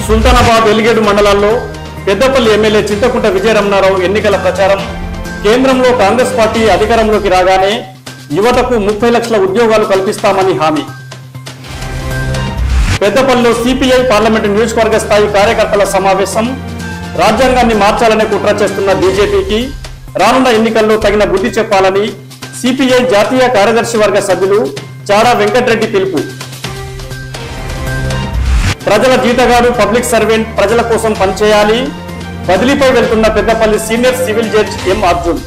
సుల్తానాబాద్ ఎలిగేడు మండలాల్లో పెద్దపల్లి ఎమ్మెల్యే చింతకుంట విజయరమణారావు ఎన్నికల ప్రచారం. కేంద్రంలో కాంగ్రెస్ పార్టీ అధికారంలోకి రాగానే యువతకు 30 లక్షల ఉద్యోగాలు కల్పిస్తామని హామీ. పెద్దపల్లిలో సిపిఐ పార్లమెంటు నియోజకవర్గ స్థాయి కార్యకర్తల సమావేశం. రాజ్యాంగాన్ని మార్చాలనే కుట్ర చేస్తున్న బీజేపీకి రానున్న ఎన్నికల్లో తగిన బుద్ధి చెప్పాలని సిపిఐ జాతీయ కార్యదర్శి వర్గ సభ్యులు చాడా వెంకటరెడ్డి పిలుపు. ప్రజల జీతగాడు పబ్లిక్ సర్వెంట్ ప్రజల కోసం పనిచేయాలి. బదిలీపై వెళ్తున్న Peddapalli senior civil judge M Arjun.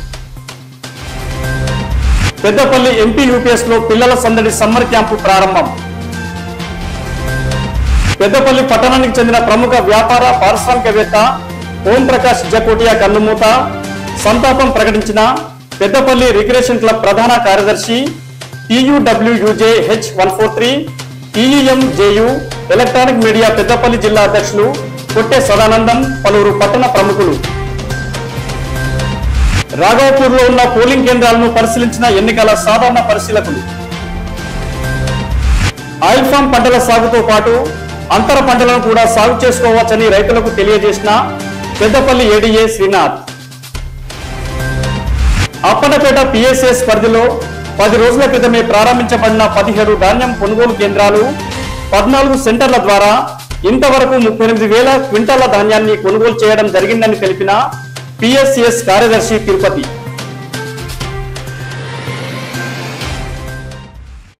Peddapalli MP UPS లో పిల్లల సందడి సమ్మర్ క్యాంపు ప్రారంభం. పెద్దపల్లి పట్టణానికి చెందిన ప్రముఖ వ్యాపార పారిశ్రామికవేత్త ఓం ప్రకాష్ జకోటియా కన్నుమూత. సంతాపం ప్రకటించిన పెద్దపల్లి రిక్రియేషన్ క్లబ్ ప్రధాన కార్యదర్శి TUWUJ H143 TEMJU electronic media Peddapalli జిల్లా అధ్యక్షులు కొట్టే సదానందం, పలువురు పట్టణ ప్రముఖులు. రాఘవపూర్ లో ఉన్న పోలింగ్ కేంద్రాలను పరిశీలించిన ఎన్నికల సాధారణ పరిశీలకులు. ఆయిల్ ఫామ్ పంటల సాగుతో పాటు అంతర పంటలను కూడా సాగు చేసుకోవచ్చని రైతులకు తెలియజేసిన పెద్దపల్లి ఏడీఏ శ్రీనాథ్. అప్పన్నపేట PSS పరిధిలో 10 రోజుల క్రితమే ప్రారంభించబడిన 17 ధాన్యం కొనుగోలు కేంద్రాలు, 14 సెంటర్ల ద్వారా ఇంతవరకు 38,000 క్వింటాల ధాన్యాన్ని కొనుగోలు చేయడం జరిగిందని తెలిపిన PSCS కార్యదర్శి తిరుపతి.